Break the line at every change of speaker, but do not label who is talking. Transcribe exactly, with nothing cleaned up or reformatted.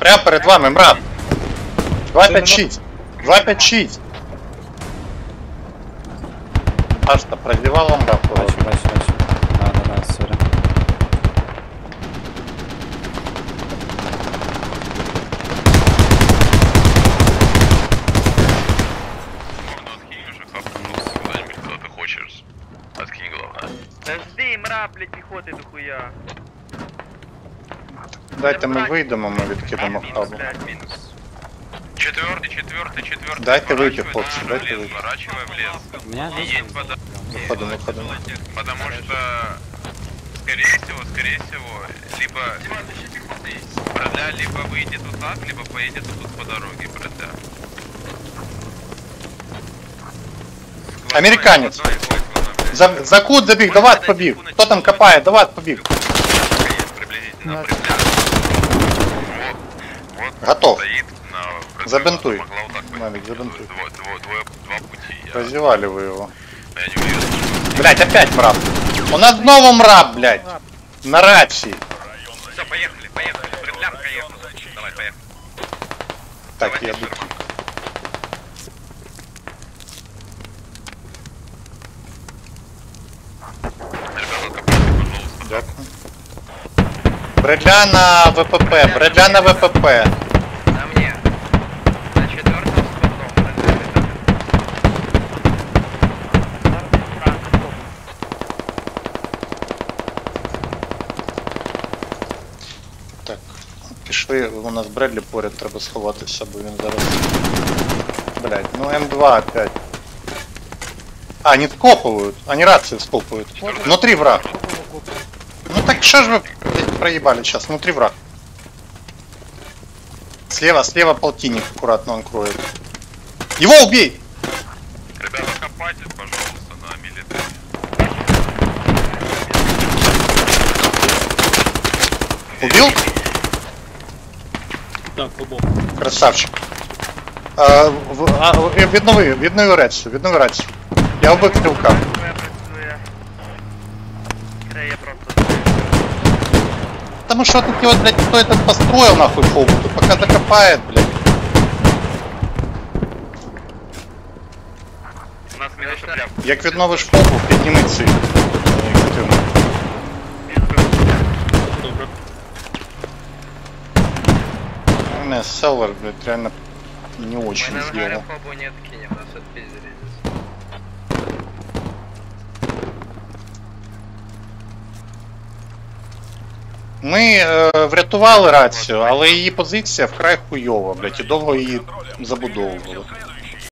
Прямо перед вами, мраб. два п'ять шість. два п'ять шість. Аж то продевала мраб.
Бачу, бачу, бачу. А, да, да, сорі.
Жди, мра, блядь, піхоти дохуя.
Дайте ми вийдемо, ми відкинемо хабу.
Четвертый, четвертый, четвертый.
Дайте выйти, хлопцы, дайте выйти.
Сворачивай в лес.
У меня
Едь
есть.
подо-
Виходимо, виходимо.
Потому что, скорее всего, скорее всего, либо братля, либо выйдет вот так, либо поедет вот тут по дороге, братля.
Американец.
Сквозной, ой, сквозной, блядь.
За, за кут забіг, давай побіг. Хто там копає, давай побіг.
Есть приблизительно, братля. Вот, вот
Готов.
стоит на...
Забинтуй.
Могла вот так пойти.
Мавик, забинтуй.
Двое, двое, двое, два пути. Я,
Роздівали ви його.
я не уверен, что...
Блять, опять мраб. У нас знову мраб, блять. На рації.
Все, поехали, поехали. Бредлянка ехала. Давай, поехали.
Так, я буду.
Ребята, копайте, пожалуйста.
Дякую. Бредля на ВПП, бредля на ВПП.
На мне. На четвертом складом.
Так, пішли, у нас Бредлі поряд, треба сховатися, бо він зараз... Блять, ну М два опять. А, они скопывают, они рации скопывают. Внутри враг. Ну так что ж вы блядь, проебали сейчас, внутри враг. Слева, слева полтинник, аккуратно он кроет. Его убей!
Ребята, копайте, пожалуйста, на милитаре.
Убил?
Так, побок.
Красавчик. А, в, а, э, віднови, віднови рацію, віднови рацію. Я вбив стрілка.
Працює. Креє просто.
Потому что тут его, блядь, кто этот построил нахуй фобу, тут пока закопает, блядь.
У нас минус прям.
Як відновиш фобу, підніми цей. Негативно.
Добре.
Не, селлер, блядь, реально не очень
Мы на
сделал.
фобу не откинем, нас отпиздили здесь.
Ми е, врятували рацію, але її позиція вкрай хуйова, блядь, і довго її забудовували.